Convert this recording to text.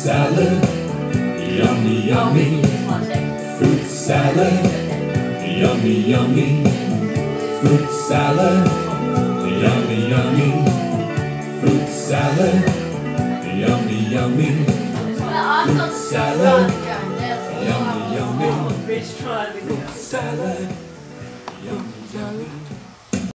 salad, yummy, yummy. Fruit salad, yummy, yummy. Fruit salad, yummy, yummy. Fruit salad, yummy, yummy. Fruit salad, yummy, yummy. Fruit salad, yummy, yummy.